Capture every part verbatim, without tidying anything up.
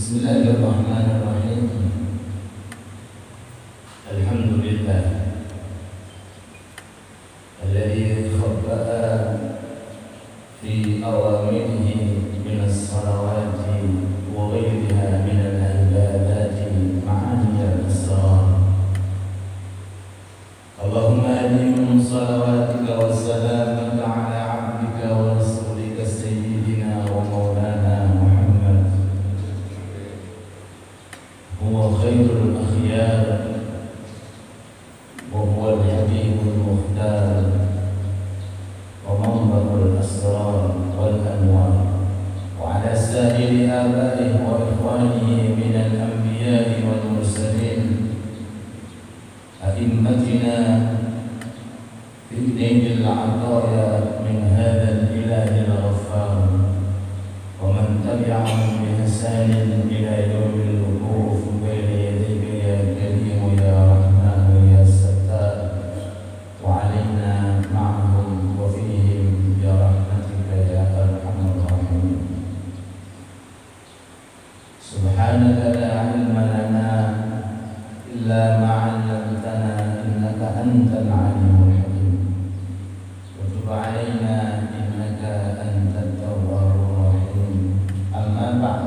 Bismillahirrahmanirrahim. Alhamdulillah alladzi khabba'a fi awamirihi minas salawati wa ghayriha minal ibadati ma'aniyal asrar. Allahumma adim salawatika wa salamaka ala abdika wa rasulika sayyidina wa maulana Muhammad huwa khairul akhyar wa huwa al-habibul mukhtar wa manbarul asrar wal anwar wa ala sa'iri abaihi wa ikhwanihi minal anbiya'i wal mursalin a'immatina fi dinil ataya min hadzal ilahil ghaffar wa man tabi'ahum bi ihsanin ila yawmil wuquf bayna yadayka ya karim ya rahman ya sattar wa alaina ma'ahum wa fihim ya rahmatika ya arhamar rahimin. Subhanaka la ilma lana illa ma 'allamtana innaka antal 'alimul hakim. Wa tub 'alaina innaka antat tawwabur rahim. Amma ba'd.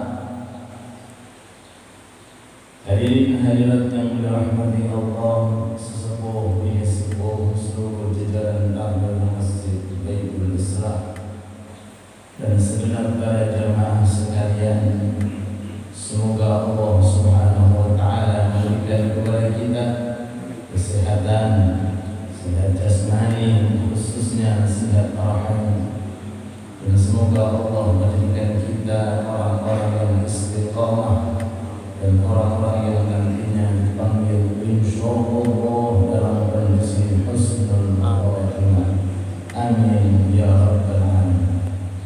Hadirin hadirat yang dirahmati Allah, sesepuh bini sepuh seluruh jajaran Tabligh Masjid Baitul Isra dan segenap para jamaah sekalian, semoga Allah Subhanahu wa taala memberikan kepada kita kesehatan, sehat jasmani, khususnya sehat rohani, dan semoga Allah menjadikan kita orang-orang yang istiqamah dan orang-orang yang nantinya dipanggil insyaallah dalam kondisi husnul khatimah. Amin ya rabbal alamin.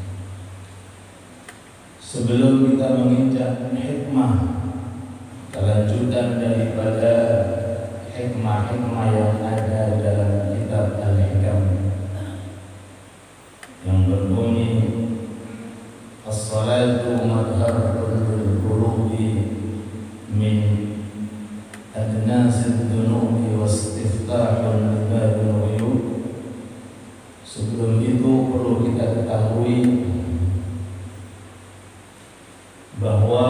Sebelum kita menginjak hikmah, kelanjutan daripada hikmah-hikmah yang ada dalam kitab Al-Hikam yang berbunyi as-salatu madharul qulubi min adnasid dunubi wa istiftahul babil ghuyub. Sebelum itu perlu kita ketahui bahwa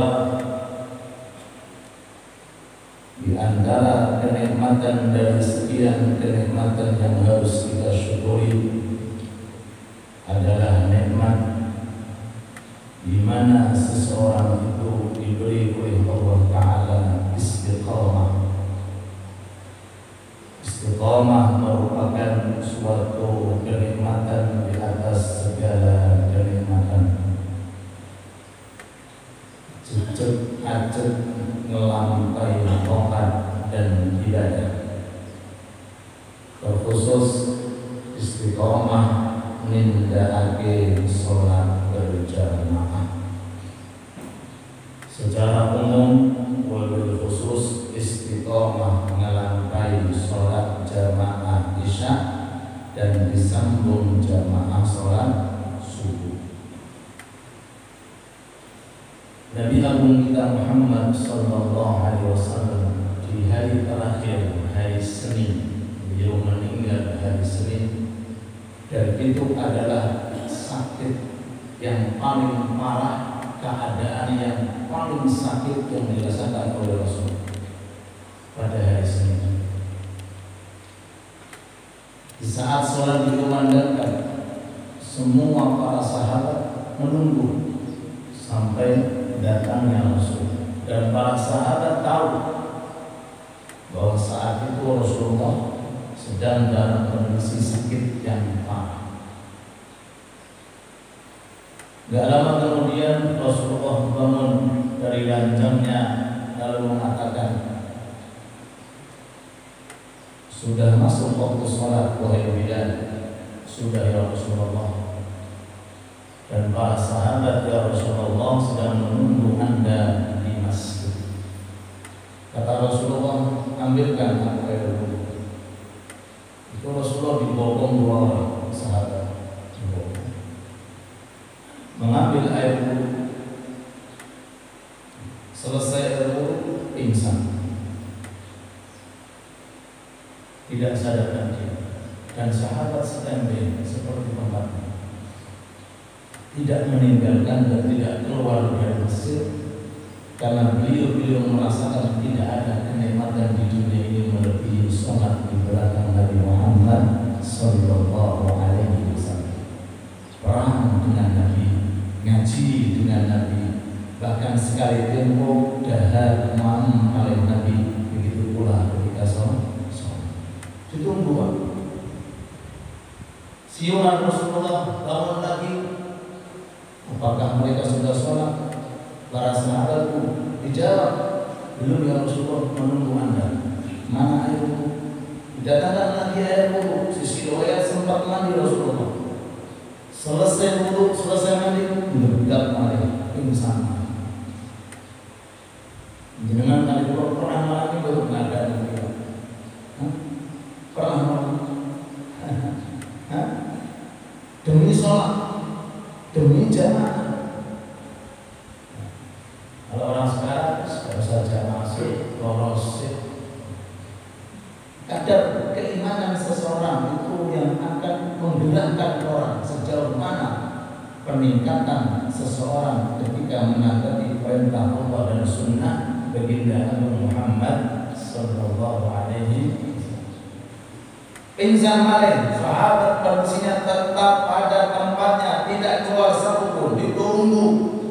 di antara kenikmatan dari sekian kenikmatan yang harus kita syukuri adalah nikmat di mana seseorang itu diberi oleh Allah Ta'ala istiqamah. Istiqamah merupakan suatu kenikmatan di atas segala kenikmatan. Cecek acet melampaui tongkat dan ibadah. Terkhusus istiqamah nindakake sholat berjamaah. Secara umum, wabil khusus istiqamah melampaui sholat jamaah isya dan disambung jamaah sholat subuh. Nabi Agung kita Muhammad sallallahu alaihi wasallam di hari terakhir, hari Senin, beliau meninggal hari Senin, dan itu adalah sakit yang paling parah, keadaan yang paling sakit yang dirasakan oleh Rasul pada hari Senin. Di saat sholat dikumandangkan, semua para sahabat menunggu sampai datangnya Rasul, dan para sahabat tahu bahwa saat itu Rasulullah sedang dalam kondisi sakit yang parah. Gak lama kemudian Rasulullah bangun dari ranjangnya lalu mengatakan, sudah masuk waktu sholat wahai Bilal. Sudah ya Rasulullah. Dan para sahabat ya Rasulullah sedang menunggu Anda di masjid. Kata Rasulullah, ambilkan aku air wudhu. Itu Rasulullah dibopong dua orang sahabat, mengambil air wudhu. tidak sadarkan diri, dan sahabat standby seperti tempatnya, tidak meninggalkan dan tidak keluar dari Mesir, karena beliau-beliau merasakan tidak ada kenikmatan di dunia ini melebihi sholat di belakang Nabi Muhammad Sallallahu Alaihi Wasallam. Perang dengan Nabi, ngaji dengan Nabi, bahkan sekali tempo dahar malam oleh Nabi. Begitu pula ketika sholat, ditunggu waktu. Siuman Rasulullah bangun lagi. Apakah mereka sudah sholat? Para sahabatku dijawab, belum ya Rasulullah, menunggu Anda. Mana air wudu? Didatangkan lagi air wudu. Sisi riwayat sempat mandi Rasulullah. Selesai wudu, selesai mandi, meledak malaikat pingsan. Jenengan tadi pernah mengalami baru pengadaan itu? Pernah mengalami? Demi sholat, demi jamaah. Kalau orang sekarang sudah saja masih lolos. Kadar keimanan seseorang itu yang akan menggerakkan orang sejauh mana peningkatan seseorang ketika menanggapi perintah Allah dan Sunnah baginda Nabi Muhammad Sallallahu Alaihi Wasallam. Pingsan malin, sahabat kondisinya tetap pada tempatnya, tidak keluar satupun, ditunggu.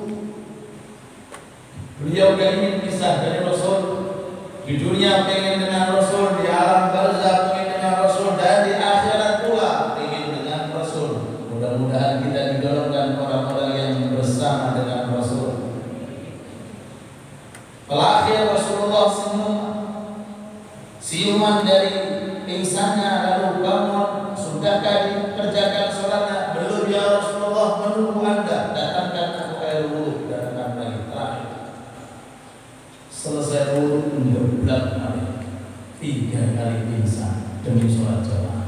Beliau gak ingin pisah dari Rasul. Di dunia pengen dengan Rasul, di alam barzakh pengen dengan Rasul, dan di akhirat pula pengen dengan Rasul. Mudah-mudahan kita digolongkan orang-orang yang bersama dengan Rasul. Terakhir Rasulullah senyum, siuman dari pingsannya, lalu bangun. Sudahkah dikerjakan sholatnya? Belum ya Rasulullah, menunggu Anda. Datangkan aku air wudu. Datangkan lagi terakhir. Selesai wudu, mengeblak malaikat. Tiga kali pingsan demi sholat jamaah.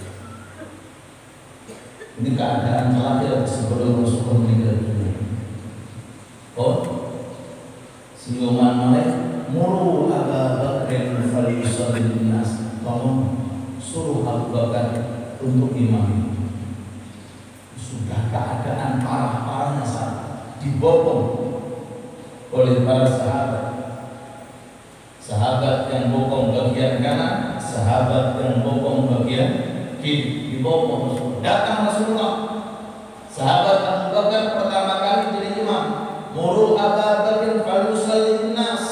Ini keadaan terakhir sebelum Rasulullah meninggal dunia. Oh, siuman malaikat, muru Aba Bakrin falyusallin nas. Tolong suruh Abu Bakar untuk imam. Sudah keadaan parah-parahnya saat dibopong oleh para sahabat. Sahabat yang bopong bagian kanan, sahabat yang bopong bagian kiri, dibopong. Datang Rasulullah. Sahabat Abu Bakar pertama kali jadi imam. Muru Aba Bakar falyusallin nas.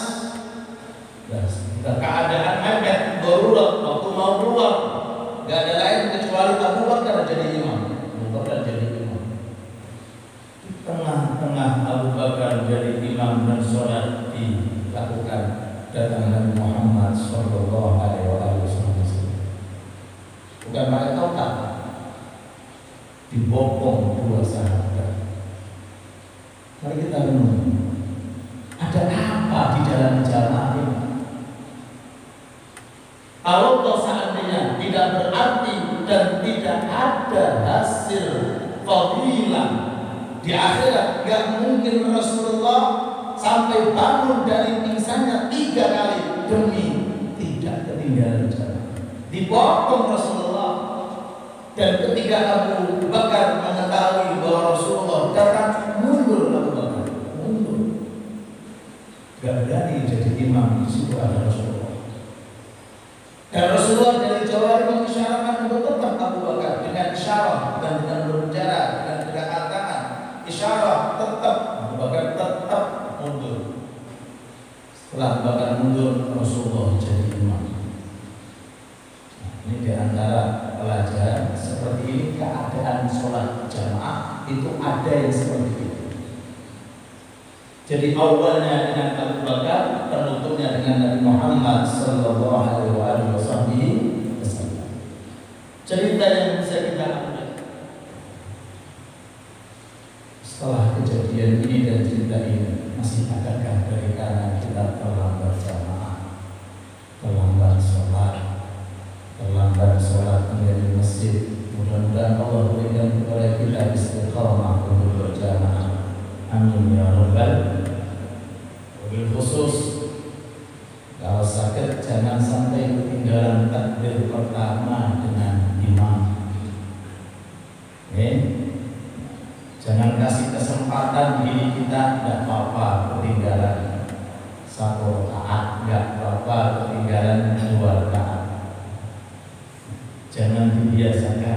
Keadaan mepet, darurat, waktu mau keluar, gak ada lain kecuali Abu Bakar jadi imam. Abu Bakar jadi imam. Di tengah-tengah Abu Bakar jadi imam dan sholat dilakukan, datang Nabi Muhammad Sallallahu Alaihi Wasallam. Bukan pakai tongkat, dibopong dua sahabat. Mari kita renung, ada apa di dalam jamaah ini? Kalau seandainya tidak berarti dan tidak ada hasil fadilah di akhirat, gak mungkin Rasulullah sampai bangun dari pingsannya tiga kali demi tidak ketinggalan jalan. Dipotong Rasulullah, dan ketika Abu Bakar mengetahui bahwa Rasulullah datang, mundur Abu Bakar, mundur. Gak berani jadi imam, di situ ada Rasulullah. Dan Rasulullah dari jauh hari mengisyaratkan untuk tetap Abu Bakar dengan isyarat dan dengan berbicara dengan gerakan tangan. Isyarat tetap Abu Bakar tetap mundur. Setelah Abu Bakar mundur, Rasulullah jadi imam. Nah, ini diantara pelajaran seperti ini, keadaan sholat jamaah itu ada yang seperti itu. Jadi awalnya dengan Abu Bakar, penutupnya dengan Nabi Muhammad Sallallahu Alaihi Wasallam. Cerita yang bisa kita ambil setelah kejadian ini dan cerita ini, masih adakah dari karena kita terlambat jamaah, terlambat sholat, terlambat sholat menjadi masjid? Mudah-mudahan Allah berikan kepada kita istiqamah untuk berjamaah. Amin ya rabbal. Wabil khusus, kalau sakit jangan sampai ketinggalan takbir dibiasakan.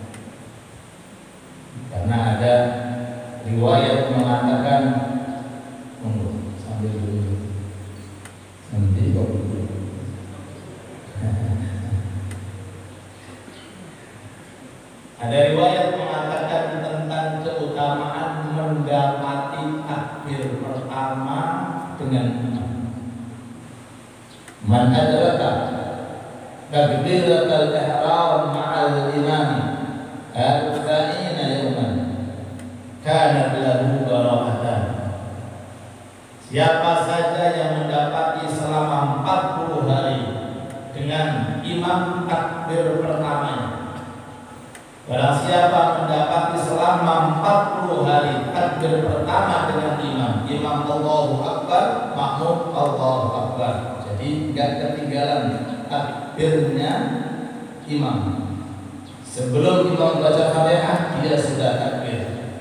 Karena ada riwayat mengatakan, oh, sambil dulu nanti kok dulu. Ada riwayat mengatakan tentang keutamaan mendapati takbir pertama dengan imam. Man adraka takbiratul ihram ma'al imam arba'ina yawman kana lahu bara'atan. Siapa saja yang mendapati selama empat puluh hari dengan imam takbir pertamanya, barang siapa mendapati selama empat puluh hari takbir pertama dengan imam, imam Allahu Akbar, makmum Allahu Akbar. Jadi enggak ketinggalan takbirnya imam. Sebelum imam baca Fatihah, dia sudah takbir.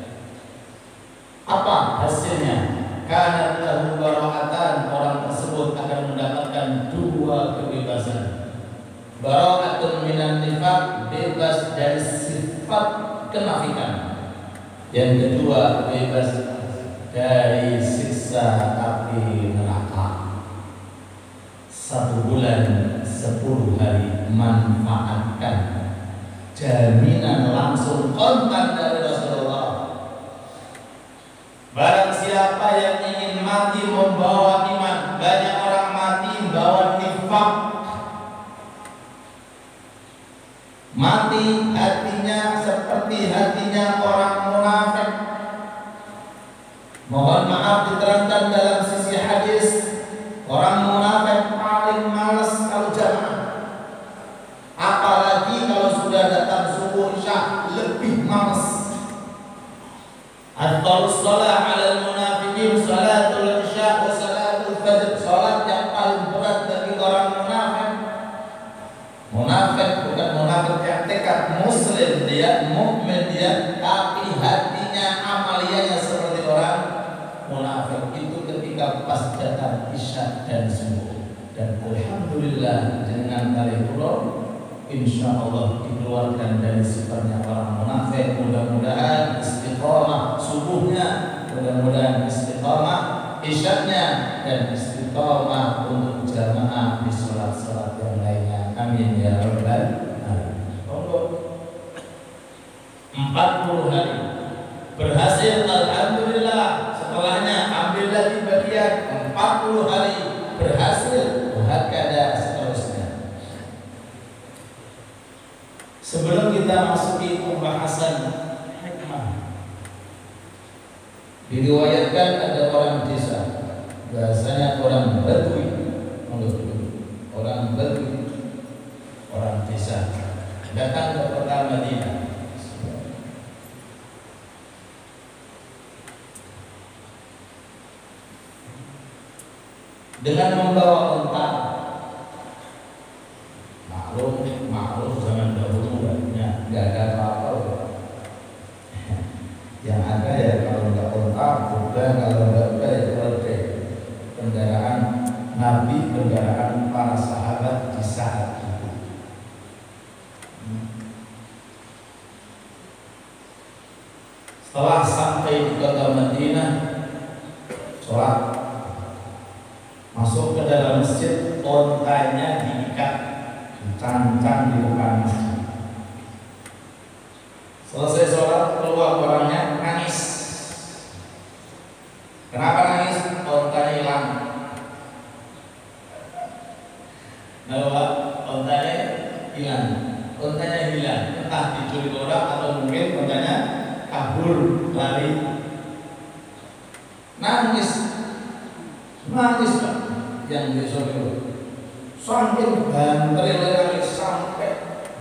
Apa hasilnya? Kana lahu bara'atan, orang tersebut akan mendapatkan dua kebebasan. Bara'atun minan nifaq, bebas dari sifat kenafikan. Yang kedua, bebas dari siksa api neraka. Satu bulan sepuluh hari, manfaatkan jaminan langsung kontak dari Rasulullah. Barang siapa yang ingin mati membawa iman, banyak orang mati membawa nifaq. Mati hatinya seperti hatinya orang munafik. Mohon maaf diterangkan dalam sisi hadis, orang munafik paling malas kalau jamaah. Apalagi kalau sudah datang subuh isya, lebih malas. Afdhalus shalah 'alal munafiqin salatul isya wa salatul fajr. Salat yang paling berat bagi orang munafik. Munafik bukan munafik yang tekad muslim, dia mukmin dia, tapi hatinya amaliyahnya seperti orang munafik. Itu ketika pas datang isya dan subuh. Dan alhamdulillah dengan kali pulau insya Allah dikeluarkan dari sifatnya orang munafik. Mudah-mudahan istiqamah subuhnya, mudah-mudahan istiqamah isyaknya, dan istiqamah untuk jamaah di sholat-sholat yang lainnya. Amin ya rabbal alamin. empat puluh hari berhasil, alhamdulillah. Setelahnya ambil lagi bagian empat puluh hari berhasil, hakada seterusnya. Sebelum kita masuki pembahasan hikmah, diriwayatkan ada orang desa, bahasanya orang Badui, orang Badui, orang desa, datang ke kota Madinah. Dengan membawa unta. Maklum, maklum zaman dahulu enggak ada apa-apa. Yang ada ya kalau enggak unta, kuda, kalau enggak kuda ya keledai. Kendaraan Nabi, kendaraan para sahabat di saat itu. Setelah sampai di kota Madinah, sholat, masuk ke dalam masjid, ontanya diikat, dicancang di depan masjid. Selesai sholat, keluar orangnya nangis. Kenapa nangis? Ontanya hilang. Kenapa? Ontanya hilang. Ontanya hilang. Entah dicuri orang atau mungkin ontanya kabur, lari. Nangis, nangis Pak. Yang besok itu saking banternya sampai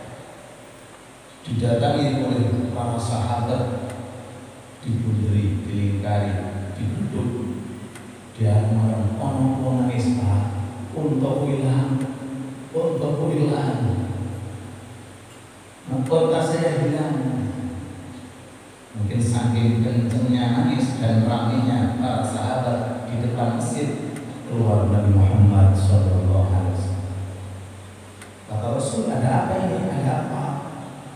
didatangi oleh para sahabat, dibunderi, dilingkari, diduduk. Dia marah, ono nangis Pak, untuk hilang, untuk hilang, kota saya hilang. Mungkin saking kencengnya nangis dan ramainya para sahabat di depan masjid, keluar Nabi Muhammad shallallahu alaihi wasallam. Kata Rasul, ada apa ini? Ada apa?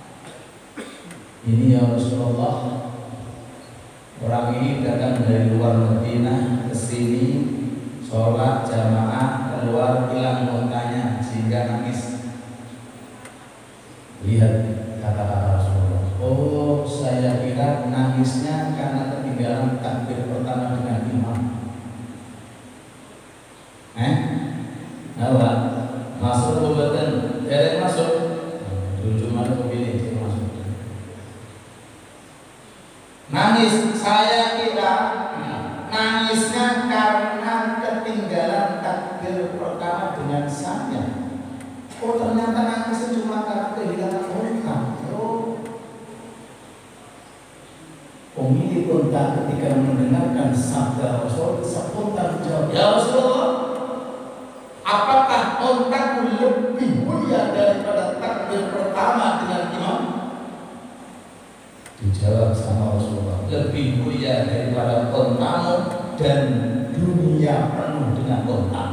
ini ya Rasulullah, orang ini datang dari luar Madinah ke sini, sholat jamaah, keluar hilang muntahnya sehingga nangis. Lihat kata-kata Rasulullah. Oh, saya kira nangisnya karena ketinggalan takbir pertama dengan imam. Eh? Apa? Masuk obatan, derek masuk. Dulu mana pilih dia masuk. Nangis, saya kira nangisnya karena ketinggalan takbir pertama dengan saya. Oh, ternyata nangisnya cuma karena kehilangan unta. Oh, pemilik unta ketika mendengarkan sabda Rasul spontan menjawab, ya Rasulullah, apakah untaku lebih mulia daripada takbir pertama dengan imam? Dijawab sama Rasulullah, lebih mulia daripada untamu dan dunia penuh dengan untamu.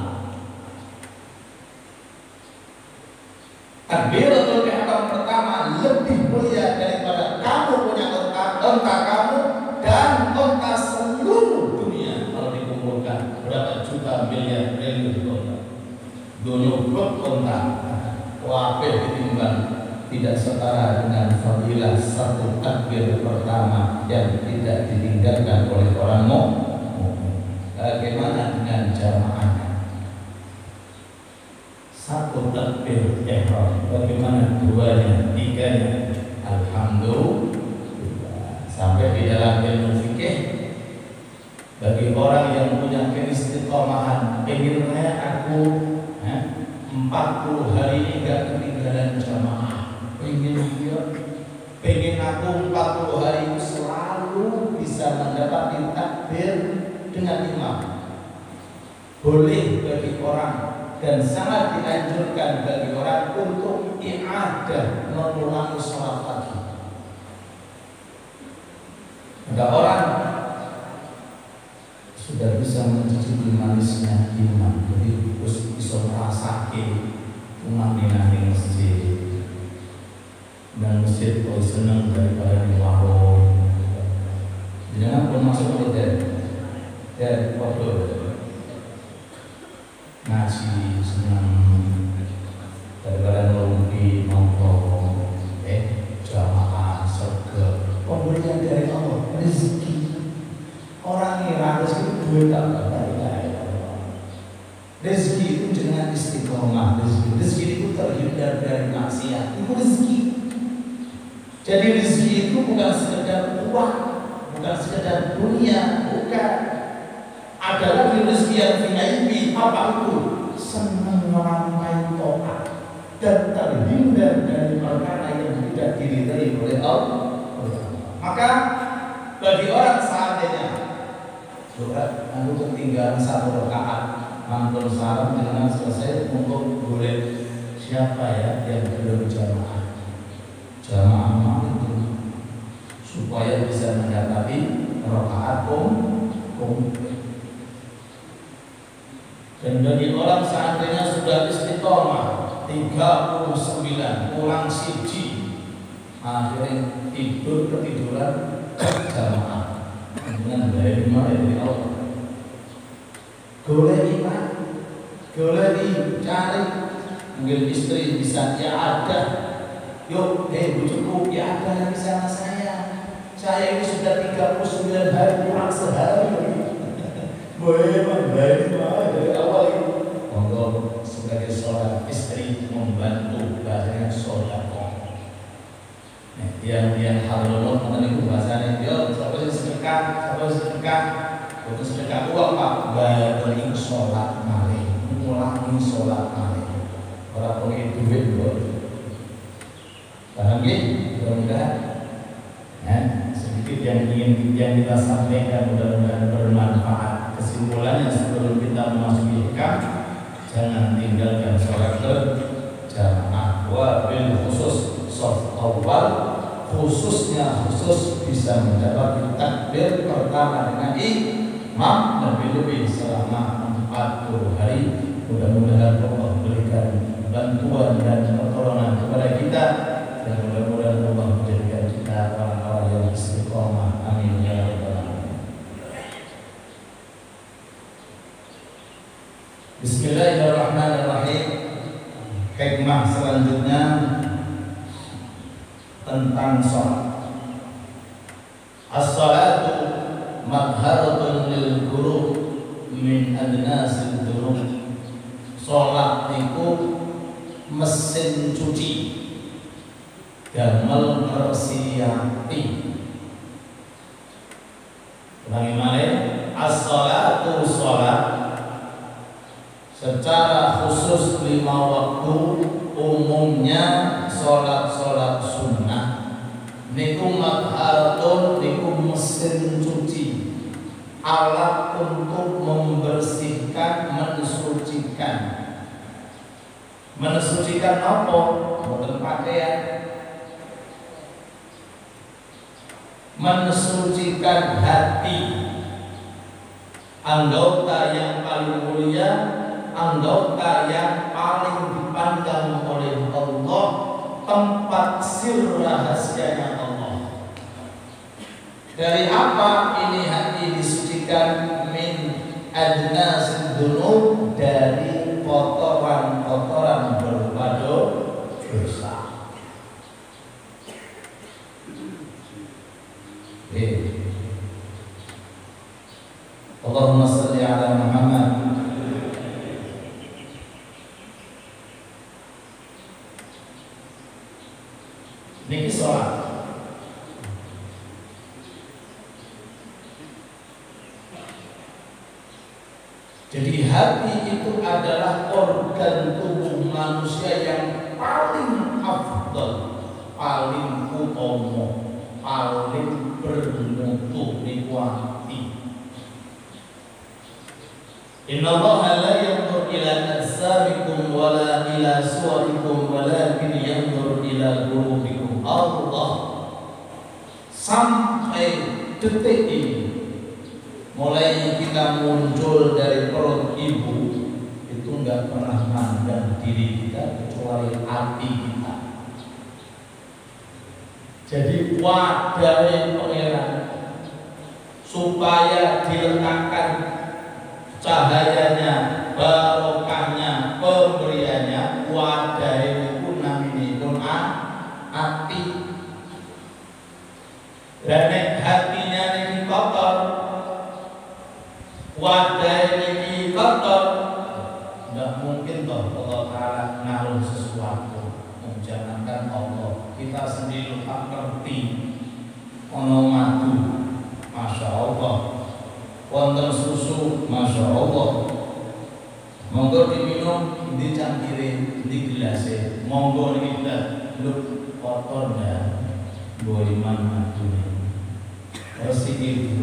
Takbiratul ihram pertama lebih mulia daripada kamu punya unta, unta kamu dan unta seluruh dunia. Kalau dikumpulkan berapa juta miliar triliun unta, dunia unta, wabah ditimbang tidak setara dengan fadilah satu takbir pertama yang tidak ditinggalkan oleh orang mukmin. Bagaimana dengan jamaahnya? Satu takbir ihram, bagaimana duanya, tiganya? Alhamdulillah. Sampai di dalam ilmu fikih, bagi orang yang punya keistiqomahan, pengennya aku eh, empat puluh hari ini gak ketinggalan jamaah. Pengen dia, pengen aku empat puluh hari itu selalu bisa mendapati takbir dengan imam. Boleh bagi orang dan sangat dianjurkan bagi orang untuk i'adah, mengulangi sholat pagi. Ada orang sudah bisa mencicipi manisnya imam, jadi bisa merasakan umat di masjid. Dan masjid kalau senang daripada di warung, jangan pun masuk hotel dan foto ngaji senang daripada ngerumpi nongkrong, eh jamaah surga, pemberian dari Allah, rezeki. Orang ngira rezeki duit tak ada. Rezeki itu dengan istiqomah, rezeki, rezeki itu terhindar dari maksiat, itu rezeki. Jadi rezeki itu bukan sekedar uang, bukan sekedar dunia, bukan. Adalah rezeki yang V I P. Apa itu? Senang merampai to'at dan terhindar dari perkara yang tidak diridai oleh Allah. Maka bagi orang seandainya surat aku ketinggalan satu rakaat, mantun salam dengan selesai untuk boleh siapa ya yang belum jamaah. Jamaah itu supaya bisa mendapati rakaat um um. Dan bagi orang seandainya sudah istiqomah tiga puluh sembilan pulang siji, akhirnya tidur ketiduran jamaah dengan dari lima dari Allah. Golek iman, golek cari, mungkin istri bisa ya ada. Yuk, eh bujuku, ya ada lagi sama saya. Saya ini sudah tiga puluh sembilan hari kurang sehari. Boleh dari mana dari awal itu? Monggo sebagai seorang istri membantu bahasanya sodako. Nah, yang yang halal mana itu bahasanya dia siapa sih sedekah, siapa sih sedekah, untuk sedekah uang pak, balik sholat malih, mengulangi sholat malih. Orang punya duit loh. Paham ya? Mudah-mudahan ya, sedikit yang ingin yang kita sampaikan mudah-mudahan bermanfaat. Kesimpulannya sebelum kita memasuki hikam, jangan tinggalkan sholat berjamaah. Wabil khusus soft awal, khususnya khusus bisa mendapat takbir pertama dengan imam lebih-lebih selama empat puluh hari. Mudah-mudahan Allah berikan bantuan dan pertolongan kepada kita. Dan mudah-mudahan Allah menjadikan kita selanjutnya tentang sholat. As-salatu madharatun lil qulub min adnasil dhunub. Sholat itu mesin cuci damel persiyati. Ulangi malih, as-salatu sholat secara khusus lima waktu, umumnya sholat-sholat sunnah niku madharatun, niku mesin cuci, alat untuk membersihkan, mensucikan. Mensucikan apa? Boten pakaian. Mensucikan hati. Anggota yang paling mulia, anggota yang paling dipandang oleh Allah, tempat sir rahasianya Allah. Dari apa ini hati disucikan? Min adnasil dzunub, dari kotoran-kotoran berupa dosa. Eh. Allahumma shalli ala Muhammad. Niki sholat. Jadi hati itu adalah organ tubuh manusia yang paling afdal, paling utama, paling bermutu niku hati. Inna Allaha la yanzur ila ajsamikum wala ila suwarikum walakin yanzur ila qulubikum. Allah sampai detik ini, mulai kita muncul dari perut ibu, itu enggak pernah mandang diri kita kecuali hati kita. Jadi wadah pangeran supaya diletakkan cahayanya, barokahnya, pemberiannya, wadah itu namanya pun hati. Dan hatinya ini kotor, wadah ini kotor, nggak mungkin toh Allah Ta'ala naruh sesuatu. Menjangankan Allah, kita sendiri tak ngerti. Ono madu, masya Allah. Wonten susu, masya Allah. Monggo diminum, di cangkire, di gelasnya. Monggo di gelas, lu kotor dah. Boleh mana madu bersih itu.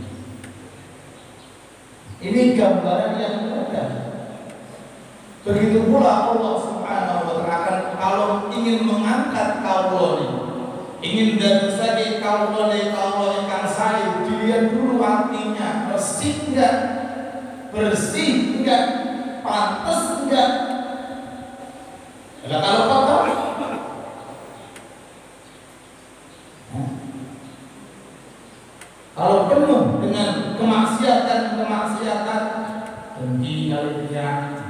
Ini gambaran yang mudah. Begitu pula Allah Subhanahu wa Ta'ala kalau ingin mengangkat kaula ini, ingin dan saja kaula ini kaula ikan saya, dilihat dulu hatinya bersih enggak, bersih enggak, pantas enggak. Nah, kalau kotor, kalau penuh dengan kemaksiatan-kemaksiatan, dengki kali dia,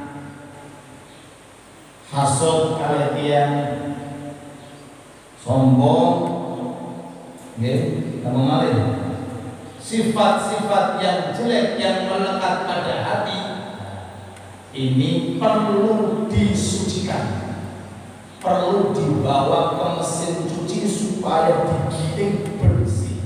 hasud kali dia, sombong, nggih, kamu malih. Sifat-sifat yang jelek yang melekat pada hati ini perlu disucikan, perlu dibawa ke mesin cuci supaya digiling bersih.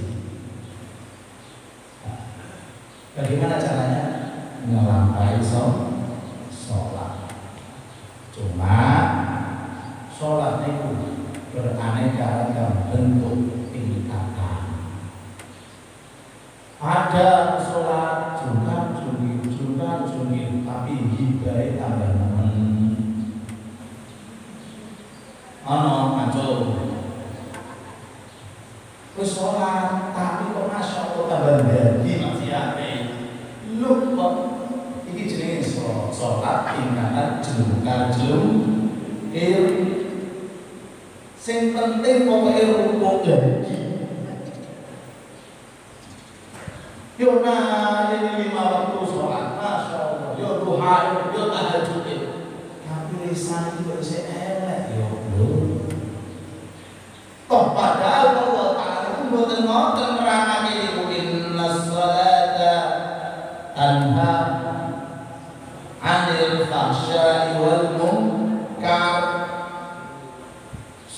Bagaimana caranya? Ngelampai sholat. Cuma sholat itu beraneka ragam bentuk tingkatan. Ada sholat juga jungkir, juga jungkir, tapi hibai tambah nemen. Ano macul. Terus sholat, tapi kok masya Allah tambah jadi masih ada. Lu kok ini jenis sholat tingkatan jelungkar jelungkir. Sing penting pokoknya rukuk lagi. Yo nah ini lima waktu sholat, masya Allah. Yo duha, yo tahajud. Tapi lisan itu bersih elek.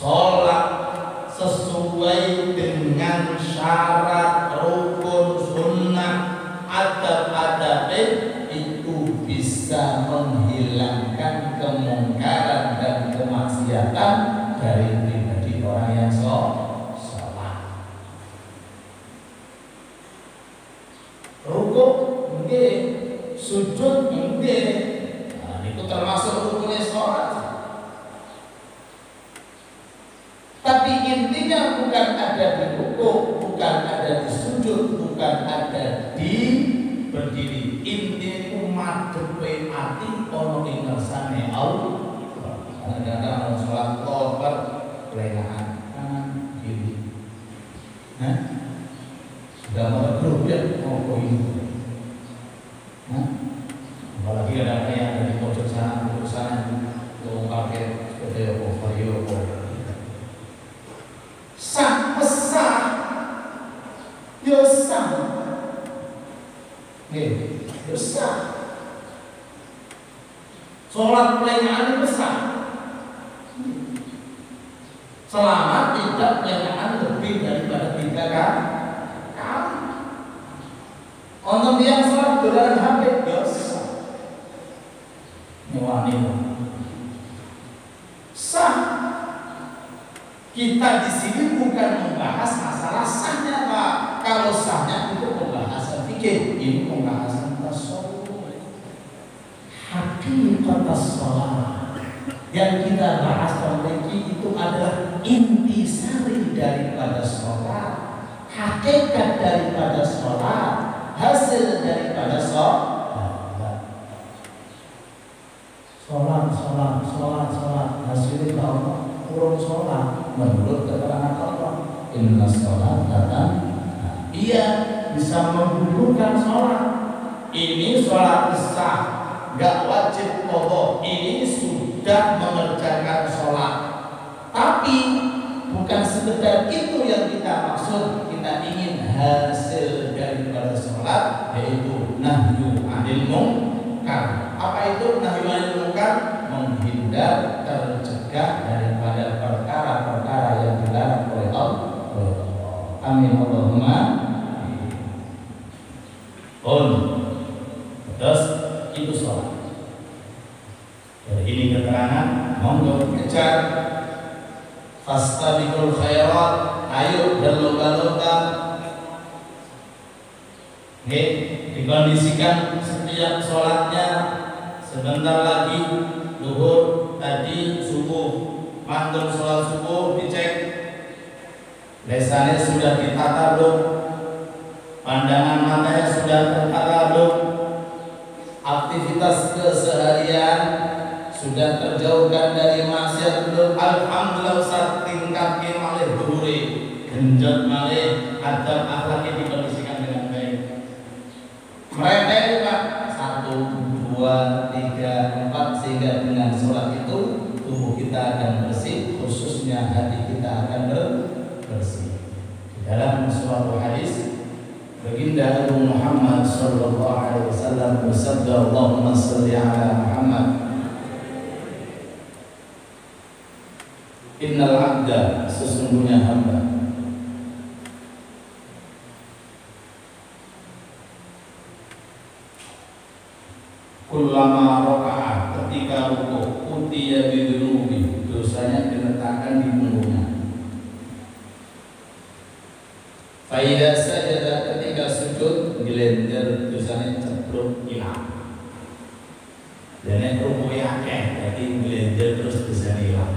sholat sesuai dengan syarat rukun sunnah adab-adab itu bisa menghilangkan kemungkaran dan kemaksiatan dari pribadi orang yang sholat. Rukuk nggih, sujud nggih, nah, itu termasuk rukunnya sholat. Tapi intinya bukan ada di rukuk, bukan ada di sujud, bukan ada di berdiri. Intinya madhepe ati ana ing ngersane Allah. Kadang-kadang sholat loper kelengahan kanan kiri. Hah? Sudah mau grup ya mau ini. Hah? Apalagi kadang-kadang yang ada di pojok sana, pojok sana mau pakai seperti apa vario sah pesah yo sah nggih yo sah sholat pelengahan itu sah selama tidak pelengahan lebih daripada tiga kali. Untuk yang sholat dolan H P yo sah nyewani sah. Kita di sini bukan membahas masalah sahnya, Pak. Kalau sahnya itu pembahasan fikih, ini pembahasan tasawuf. Hakikat sholat yang kita bahas memiliki itu adalah intisari daripada sholat, hakikat daripada sholat, hasil daripada sholat. Sholat, sholat, sholat, sholat, hasilnya Allah. Kurang sholat menurut keterangan Allah, inna sholat datang. Nah, iya bisa menggugurkan sholat. Ini sholat sah, gak wajib qadha. Ini sudah mengerjakan sholat. Tapi bukan sekedar itu yang kita maksud. Kita ingin hasil daripada sholat, yaitu nahyu anil munkar. Apa itu nahyu anil munkar? Menghindar, tercegah daripada perkara-perkara yang dilarang oleh Allah. Amin Allahumma. On. Terus itu sholat. Dari ini keterangan monggo kejar fastabiqul khairat, ayo berlomba-lomba. Nggih, dikondisikan setiap sholatnya sebentar lagi zuhur, tadi subuh, mantul sholat subuh dicek, lesannya sudah ditata belum, pandangan matanya sudah tertata belum, aktivitas keseharian sudah terjauhkan dari maksiat belum. Alhamdulillah Ustaz, tingkatkan malih dhuwure, genjot malih adab akhlaknya dikondisikan dengan baik. Mereka Pak satu, dua, tiga, empat, sehingga dengan sholat itu tubuh kita akan bersih, khususnya hati kita akan bersih. Di dalam suatu hadis, baginda Abu Muhammad sallallahu alaihi wasallam bersabda, Allahumma shalli ala Muhammad. Innal abda, sesungguhnya hamba, kullama raka'a, ketika rukuk, utiya bidunubi, dosanya diletakkan di punggungnya. Faidah sajada, ketika sujud, dilender, dosanya ceplok hilang. Dan rukuk akeh, jadi dilender terus dosanya hilang.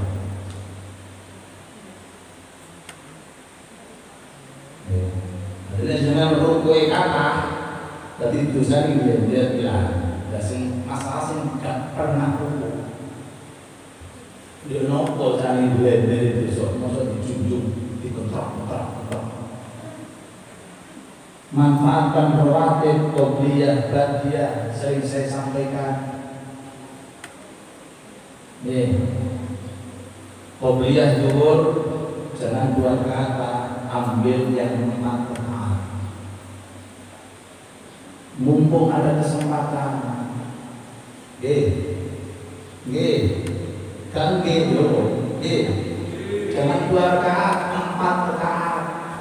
Jadi jangan rukuk kata, tadi dosanya dilender hilang. Sing masalah sing gak pernah rukuk. Dia nopo cari blender itu sok, masa dijunjung, dikontrol-kontrol. Manfaatkan relatif, qobliyah, badiah, sering saya sampaikan. Nih, qobliyah zuhur, jangan dua kata, ambil yang manfaat. Mumpung ada kesempatan. Nggih. Nggih. Kan nggih lho. Nggih. jangan dua rakaat, empat rakaat.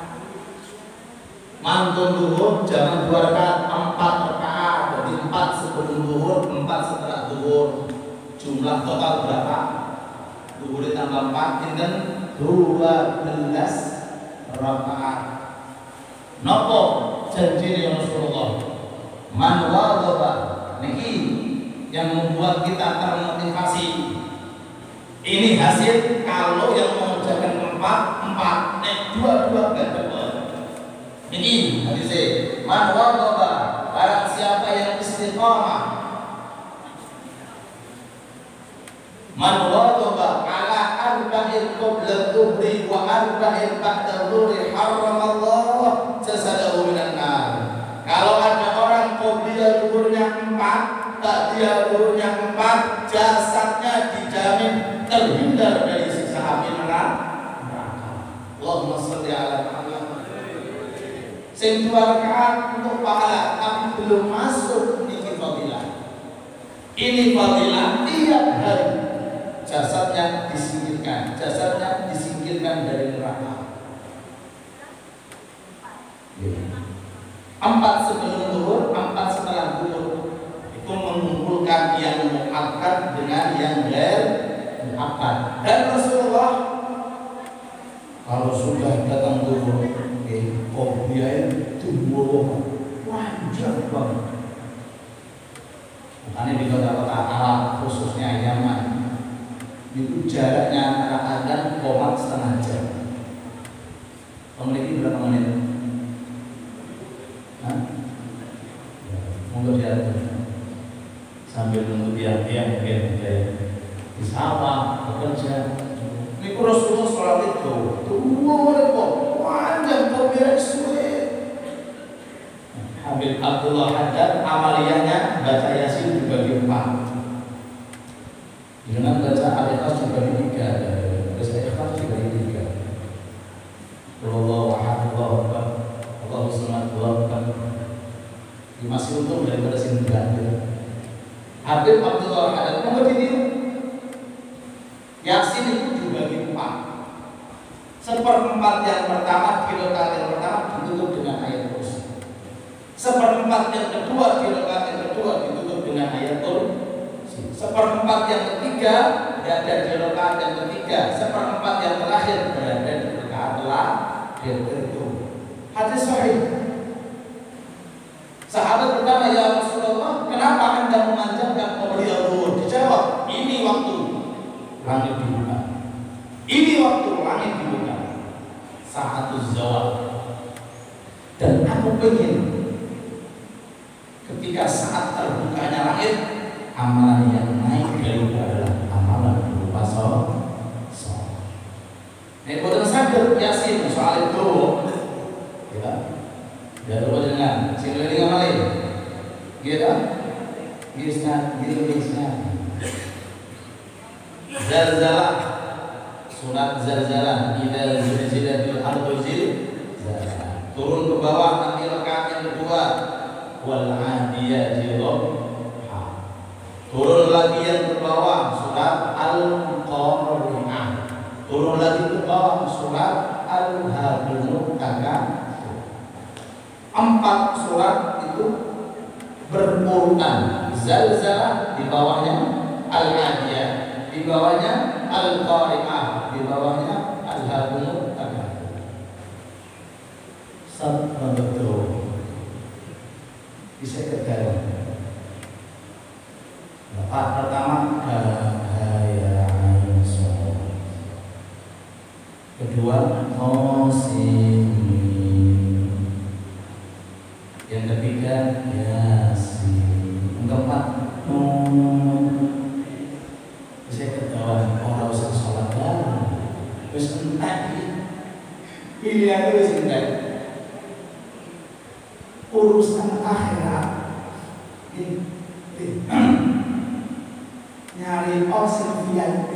Mantun duhur jangan dua rakaat, empat rakaat. Jadi empat sebelum duhur, empat setelah duhur. Jumlah total berapa? Duhur ditambah empat, ini dua belas rakaat. Nopo janji Rasulullah. Man wadaba niki yang membuat kita termotivasi. Ini hasil kalau yang mengerjakan empat empat, nek dua dua gak dapat. Ini hadisnya. Man wadaba, barang siapa yang istiqamah. Man wadaba ala arba'in qabla dhuhri wa arba'in ba'da dhuhri haramallah jasadahu minan nar. Kalau ada orang qobliyah dhuhurnya empat, ba'diyah dhuhurnya empat, jasadnya dijamin terhindar dari siksa api neraka. Allahumma sholli ala Muhammad. Sing dua rakaat untuk pahala tapi belum masuk ini fadilah. Ini fadilah tiap hari jasadnya disingkirkan, jasadnya disingkirkan dari neraka. Empat sebelum zuhur, empat setelah zuhur itu mengumpulkan yang muakkad dengan yang ghair muakkad. Dan Rasulullah kalau sudah datang zuhur, eh, qobliyah itu panjang banget. Makanya di kota-kota Arab khususnya Yaman itu jaraknya antara adzan qomat setengah jam. Memiliki berapa menit? Monggo diatur sambil nunggu tiang-tiang mungkin di sawah bekerja. Ini Rasulullah sholat itu tunggu kok panjang kok sulit. Habib Abdullah Haddad amaliyahnya baca Yasin dibagi empat dengan baca Al-Ikhlas dibagi tiga, baca Ikhlas dibagi tiga. Allahu Akbar, Allahu Akbar, Allahu Samad, Allahu Akbar. Masih untung daripada sini berada. Habib Abdullah Haddad mengetiru Yasin itu dibagi empat. Seperempat yang pertama di rakaat yang pertama ditutup dengan ayat kursi. Seperempat yang kedua di rakaat yang kedua ditutup dengan ayat kursi. Seperempat yang ketiga berada di rakaat yang ketiga. Seperempat yang terakhir berada di rakaat terakhir itu. Hadis sahih. Sahabat pertama, ya Rasulullah, kenapa Anda memanjangkan qobliyah zuhur? Dijawab, ini waktu langit dibuka. Ini waktu langit dibuka. Sa'atuz zawal. Dan aku ingin ketika saat terbukanya langit, amalan yang naik dari adalah amalan berupa sholat. Nek boten saged Yasin soal itu, ya. Ya lupa dengan sing lagi ngamalin gitu gisna gitu gisna zalzalah surat zalzalah idza zilzilatil ardu zilzalaha turun ke bawah nanti rakaat yang kedua wal adiyati dhabha turun lagi yang ke bawah surat al-qari'ah turun lagi ke bawah surat al-haqqul takam. Empat surat itu berurutan. Zalzalah di bawahnya Al-Adiyah, di bawahnya Al-Qari'ah, di bawahnya Al-Haqqul Takam. Satu betul bisa kedalam. Empat pertama Kahaya Aisyah. Kedua Qasim. Yang ketiga Yasin. Yang keempat Nun. Saya ketahuan orang usah sholat lagi. Terus entek. Pilihan itu entek. Urusan akhirat ini nyari osin V I P.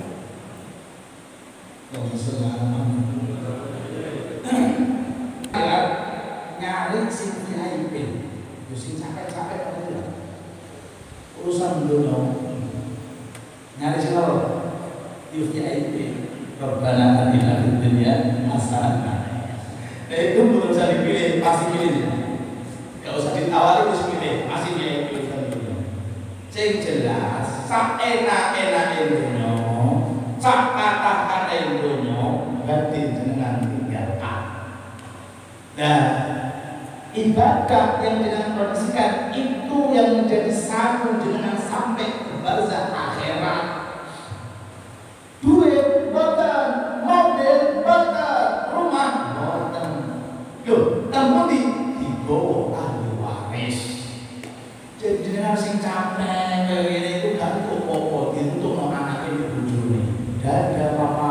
Kalau selama nyari si V I P, itu si capek-capek aja. Urusan dunia, nyari siapa? V I P, Rabbana atina fid dunya hasanah. Nah itu belum usah dipilih, pasti pilih. Gak usah ditawari terus pilih, pasti pilih pilih pilih. Sing jelas, sak enak-enak dunya, sak kata-kata dunya, berarti jenengan tinggalkan. Nah, ibadah yang dengan kondisikan itu yang menjadi satu dengan sampai ke barzah akhirat. Duit boten, mobil boten, rumah boten. Loh, tamu di digowo ahli waris. Jadi jenengan sing capek kayak gini itu kan kok popo untuk no anaknya di bujuni. Dan ada apa-apa.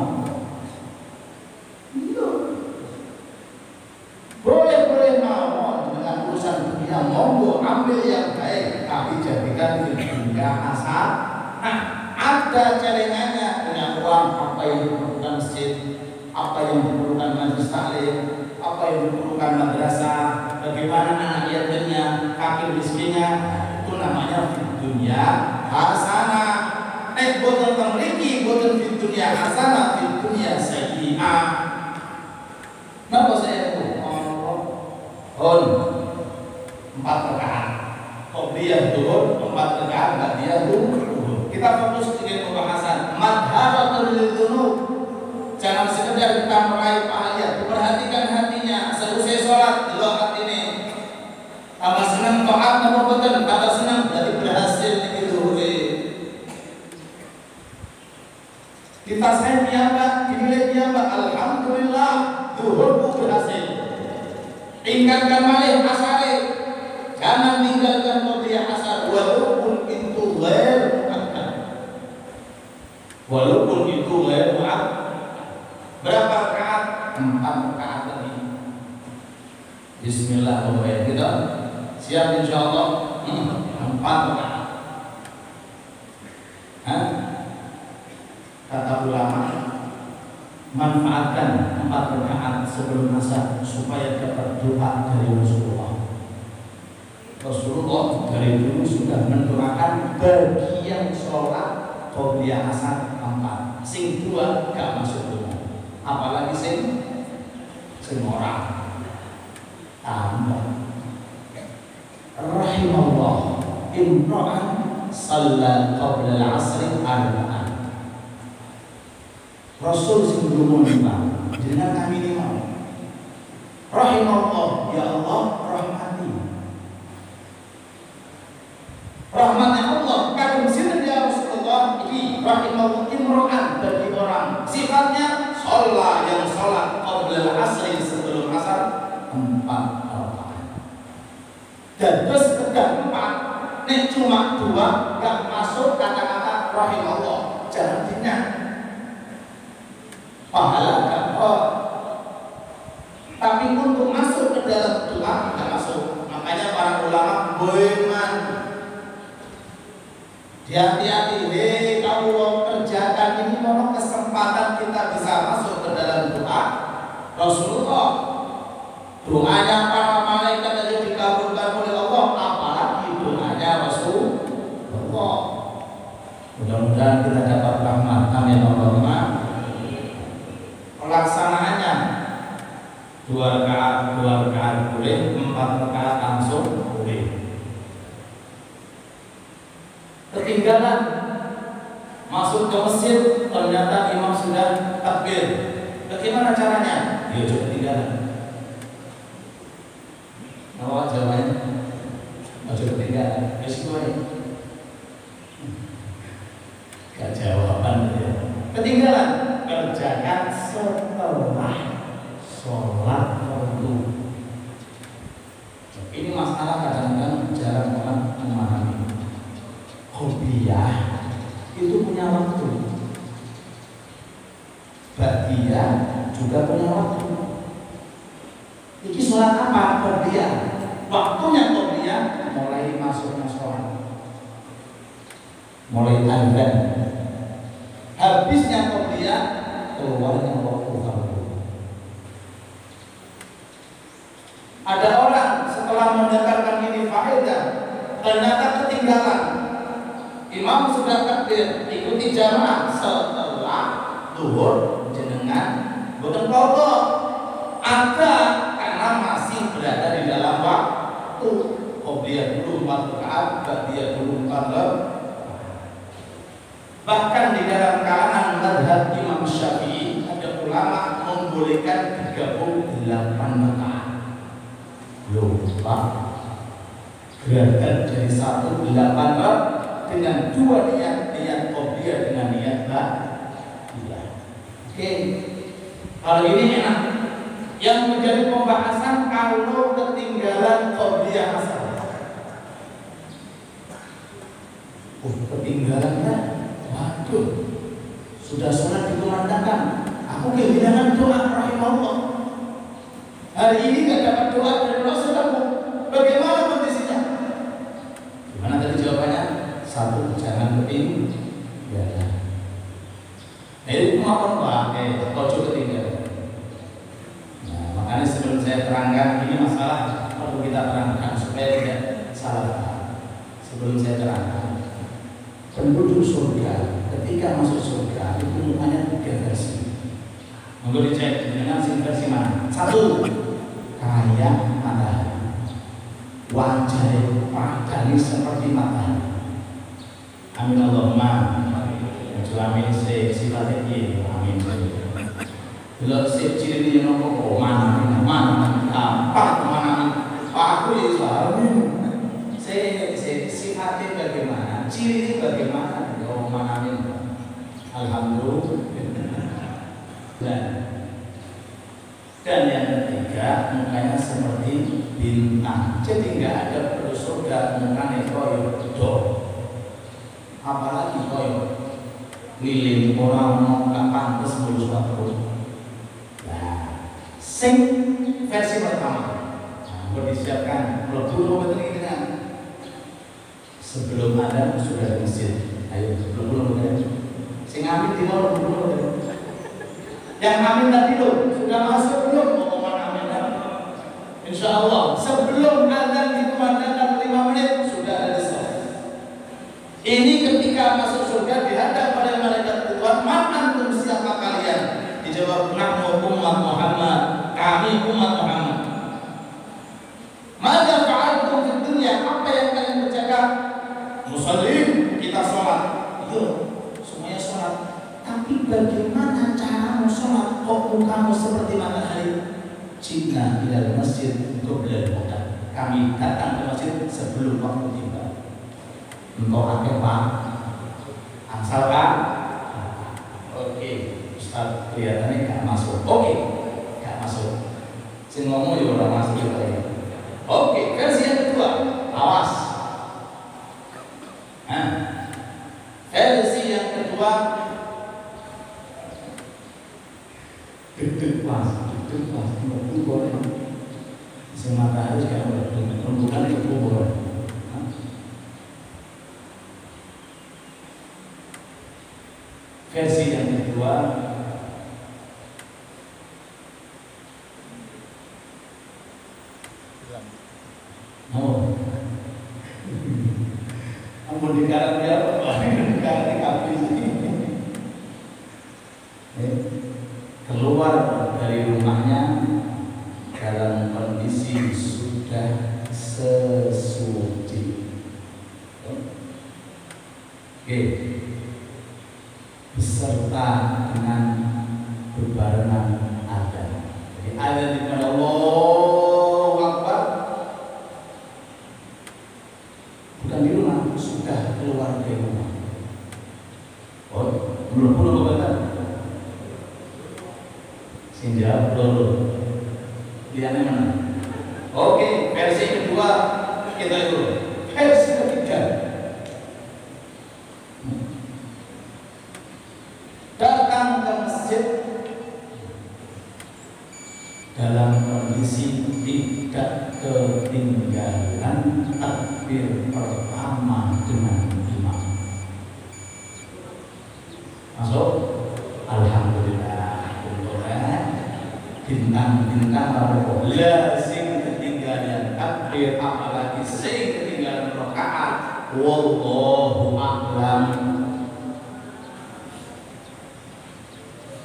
Boleh-boleh mau dengan urusan dunia, monggo ambil yang baik, tapi jadikan dunia asal. Nah, ada celengannya dengan uang apa yang diperlukan masjid, apa yang diperlukan majelis taklim, apa yang diperlukan madrasah, bagaimana anak yatimnya, fakir miskinnya, itu namanya dunia hasanah. Eh, boten memiliki, boten di dunia hasanah, di dunia sayyi'ah. Napa saya itu? On empat rakaat. Qobliyah zuhur empat rakaat, ba'diyah zuhur. Kita fokus dengan pembahasan madharatul dzunub. Jangan sekedar kita meraih pahala, perhatikan hatinya. Selesai sholat, delok hati ini. Tambah senang taat napa boten? Tambah senang berarti berhasil niki zuhure. Kita saya piyambak, dinilai piyambak, alhamdulillah zuhurku berhasil. Tinggalkan malih asale, jangan tinggalkan qobliyah asal walaupun itu ghair mu'akkad. Walaupun itu ghair mu'akkad. Berapa rakaat? Empat rakaat tadi. Bismillahirrahmanirrahim. Kita siap insyaallah. Empat rakaat. Hah? Kata ulama, manfaatkan empat rakaat sebelum asar supaya dapat doa dari Rasulullah. Rasulullah dari dulu sudah mendoakan bagian sholat qobliyah asar empat. Sing dua gak masuk doa. Apalagi sing sing orang tambah. Rahimallah imra'an shalla qabla al-'asri arba'an. Rasul sebelum menimba, jangan kami ini mau. Rahimahullah, ya Allah rahmati. Rahmatnya Allah, kagum sini ya Rasulullah ini rahimahullah imro'an bagi orang. Sifatnya sholat yang sholat qabla asri sebelum asar empat rakaat. Dan terus kedua empat, nih cuma dua gak masuk kata-kata rahimahullah. Jangan diingat. Pahala dapat, tapi untuk masuk ke dalam doa tidak masuk. Makanya para ulama boeman, hati-hati, hei kamu mau kerjakan ini, mau kesempatan kita bisa masuk ke dalam doa Rasulullah. Doanya para malaikat aja dikabulkan oleh Allah, apalagi doanya Rasulullah. Mudah-mudahan kita dapat rahmat. Amin Allahumma. Pelaksanaannya dua rakaat, dua rakaat boleh, empat rakaat langsung boleh. Ketinggalan masuk ke masjid, ternyata imam sudah takbir. Bagaimana caranya? Ya coba ketinggalan. Apa jawabannya? Coba ketinggalan. Resikonya gak jawaban ya. Ketinggalan, kerjakan setelah sholat fardu. Ini masalah kadang-kadang jarang orang memahami. Qobliyah itu punya waktu, ba'diyah juga punya waktu. Ini sholat apa? Qobliyah. Waktunya qobliyah mulai masuknya sholat, mulai azan. Habisnya qobliyah keluarnya waktu fardu. Ada orang setelah mendengarkan ini faedah ternyata ketinggalan. Imam sudah takbir, ikuti jamaah setelah tuhur jenengan boten qadha. Ada karena masih berada di dalam waktu. Qobliyah dulu empat rakaat, ba'diyah dulu empat rakaat. Bahkan di dalam kalangan mazhab Imam Syafi'i ada ulama membolehkan digabung delapan rakaat. Loh, Pak, gerakan dari satu delapan rakaat dengan dua niat, niat qobliyah dengan niat ba'diyah. Oke, kalau ini enak. Yang menjadi pembahasan kalau ketinggalan qobliyah asal. Oh, ketinggalan kan? Waduh, sudah sholat dikumandangkan. Aku kehilangan doa rahimahullah. Hari ini gak dapat doa dari Rasulullah. Bagaimana kondisinya? Gimana tadi jawabannya? Satu, jangan ketinggalan. Eh, maafkan Pak, eh, ojo ketinggalan. Nah, makanya sebelum saya terangkan ini masalah perlu kita terangkan supaya tidak salah paham. Sebelum saya terangkan, penduduk surga ketika masuk surga itu mukanya tiga versi. Monggo dicek dengan versi mana? Satu, kayak matahari, wajah padani seperti matahari. Amin Allahumma. Amin. Sifatnya ini. Amin. Kalau sip ciri ini nopo mana mana apa mana aku ya amin. Saya sifatnya bagaimana? Ciri ini bagaimana? Oh mana amin. Alhamdulillah. Dan dan yang ketiga mukanya seperti bintang. Jadi nggak ada perlu surga mukanya koyo do. Apalagi koyo lilin orang mau nggak pantas mulus waktu. Nah, sing versi pertama. Nah, disiapkan. Kalau dulu dengan sebelum ada sudah ada masjid. Ayo, belum belum ada. Sing amin di bawah belum ada. Yang amin tadi loh sudah masuk belum omongan amin? Insya Allah sebelum azan dikumandangkan lima menit sudah ada di sana. Ini ketika masuk surga dihadap pada malaikat Tuhan, man antum siapa kalian? Dijawab, nahnu umat Muhammad, kami umat Muhammad. Maka fa'altum fid dunya, apa yang kalian kerjakan? Musallin, kita sholat. Iya, semuanya sholat. Tapi bagaimana caramu sholat? Kok mukamu seperti matahari? Jika di masjid untuk belajar, kami datang ke masjid sebelum waktu tiba. Untuk akeh Pak, asal Pak. Oke, Ustaz kelihatannya gak masuk. Oke, gak masuk. Si ngomong juga orang masuk juga ya. Oke, versi yang kedua, awas. Nah, versi yang kedua, duduk pas, duduk pas, duduk boleh. Si matahari sekarang berduduk, rembulan itu boleh. Versi yang kedua, oh, ampun di kanan ya, di kanan habis. Keluar dari rumahnya dalam kondisi sudah sesuci. Oke. Beserta dengan berbarengan azan. Jadi azan di mana Allahu Akbar bukan di rumah, sudah keluar dari rumah. Oh, belum belum betul. Sinjau dulu. Lihatnya mana? Oke, versi kedua kita dulu. Versi ketiga. Datang ke masjid dalam kondisi tidak ketinggalan takbir pertama dengan imam. Masuk? Alhamdulillah. Bintang-bintang apa? La sing ketinggalan takbir, apalagi sing ketinggalan rakaat. Wallahu a'lam.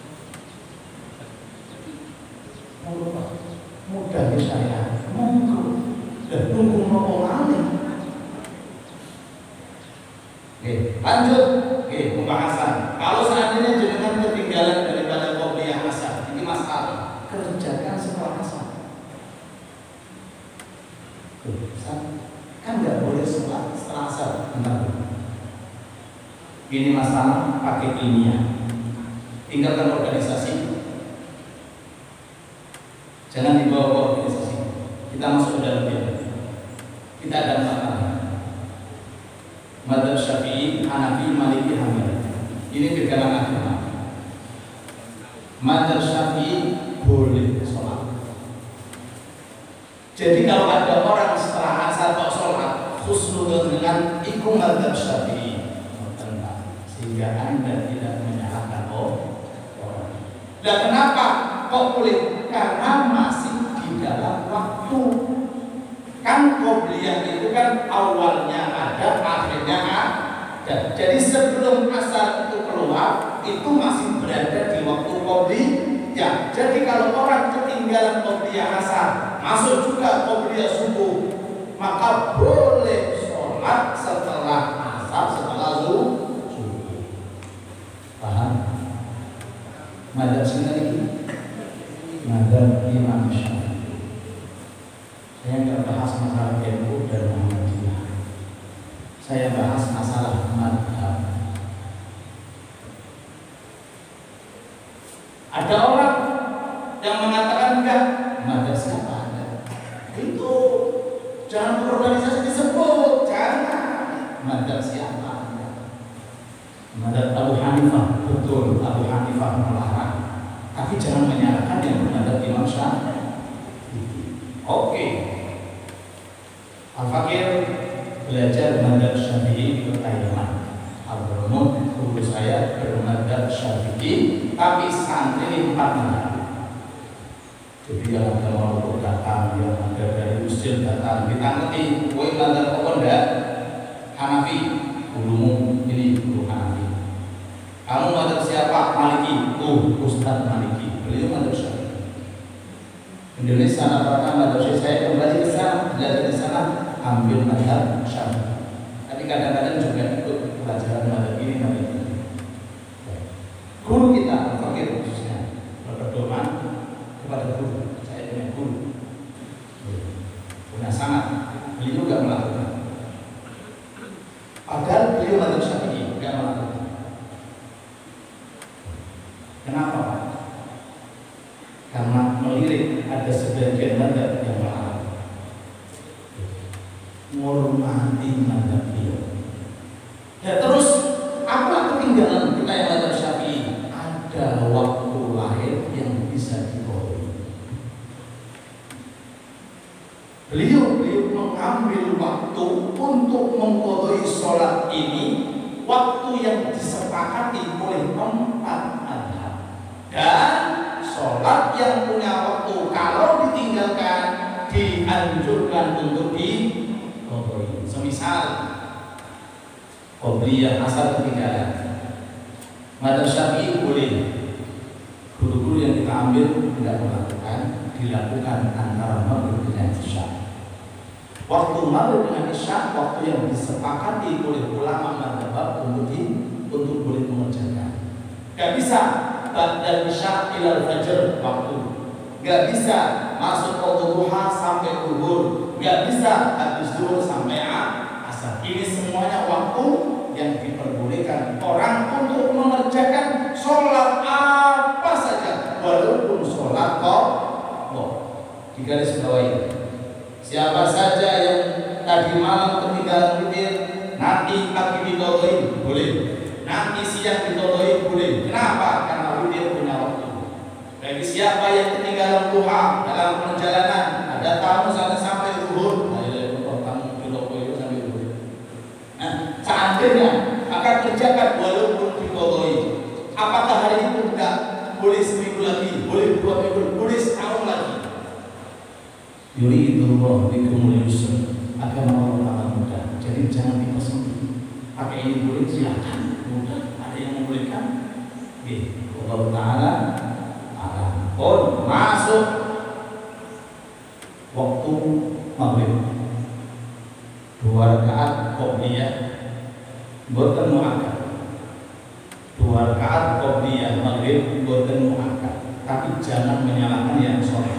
mudah ya saya monggo dan tunggu nopo malih. Oke, lanjut. Oke, pembahasan. Kalau seandainya jenengan ketinggalan daripada qobliyah asar, ini masalah. Kerjakan setelah asar. Kan nggak boleh setelah setelah asar. Bentar. Ini masalah pakai ilmiah. Tinggalkan organisasi. Jangan dibawa ke organisasi. Kita masuk ke dalam dia. Kita ada empat mazhab. Mazhab Syafi'i, Hanafi, Maliki, Hambali. Ini pegangan agama. Mazhab Syafi'i boleh sholat. Jadi kalau ada orang setelah asar kok sholat, khusnudun dengan ikut mazhab Syafi'i, sehingga Anda tidak menyalahkan orang. Dan kenapa kok boleh? Karena masih di dalam waktu. Kan qobliyah itu kan awalnya ada, akhirnya ada. Jadi sebelum asar itu keluar, itu masih berada di waktu qobliyah. Jadi kalau orang ketinggalan qobliyah asar, masuk juga qobliyah subuh, maka boleh sholat setelah asar, setelah subuh. Paham? Mazhab sini mazhab Imam Syafi'i. Saya nggak bahas masalah N U dan Muhammadiyah. Saya bahas masalah mazhab. Ada orang yang mengatakan enggak, mazhab siapa Anda? Itu jangan berorganisasi disebut, jangan. Mazhab siapa Anda? Mazhab Abu Hanifah, betul Abu Hanifah melarang. Tapi jangan menyalahkan yang bermadhab Imam Syafi'i. Oke. Al-Fakir belajar madhab Syafi'i di Taiwan. Al-Bermud guru saya bermadhab Syafi'i, tapi santri empat madhab. Jadi yang ada orang datang, yang ada dari Mesir datang, kita ngerti, kowe madhab apa ndak? Hanafi, gurumu ini guru Hanafi. Kamu madhab siapa? Maliki. Oh, Ustaz Maliki. Beliau madhab Syafi'i. Indonesia apakah madhab Syafi'i? Saya kembali ke sana, belajar di sana, ambil madhab Syafi'i. Tapi kadang-kadang juga ikut pelajaran madhab ini, madhab ini. Guru kita, fakir khususnya, berpedoman kepada guru. Saya punya guru, punya sangat. Beliau juga melakukan. Padahal beliau madhab Syafi'i, tidak melakukan. Kenapa Pak? Karena melirik ada sebagian mazhab yang melarang. Menghormati mazhab beliau. Ya terus apa ketinggalan kita yang mazhab Syafi'i? Ada waktu lahir yang bisa diboleh. Beliau beliau mengambil waktu untuk mengqadai sholat ini, waktu yang disepakati oleh empat mazhab. Dan sholat yang punya waktu kalau ditinggalkan dianjurkan untuk diqadai. Semisal qobliyah asar ketinggalan, mazhab Syafi'i boleh. Guru-guru yang kita ambil tidak melakukan, dilakukan antara maghrib dengan isya. Waktu maghrib dengan isya, waktu yang disepakati oleh ulama mazhab untuk di, untuk boleh mengerjakan. Gak bisa ba'da isya ilal fajr waktu. Gak bisa masuk waktu duha sampai zuhur. Gak bisa habis zuhur sampai asar. Ini semuanya waktu yang diperbolehkan orang untuk mengerjakan sholat apa saja, walaupun sholat kok. Di garis bawahi, siapa saja yang tadi malam ketinggalan witir, nanti pagi diqadai boleh, nanti siang diqadai boleh. Kenapa? Karena witir punya waktu. Bagi siapa yang ketinggalan duha dalam perjalanan, ada tamu sana sampai zuhur, tamu diqadai sampai zuhur. Nah, seandainya akan kerjakan walaupun diqadai. Apakah hari itu tidak boleh seminggu lagi, boleh dua minggu, boleh setahun lagi? Yuridullah bikumul yusr, agama Allah mudah. Jadi jangan dipersempit. Pakai ini boleh silakan, mudah. Ada yang membolehkan. Oke, Allah Taala alam. Pun masuk waktu maghrib. Dua rakaat qobliyah boten muakkad. Dua rakaat qobliyah maghrib boten muakkad. Tapi jangan menyalahkan yang sore.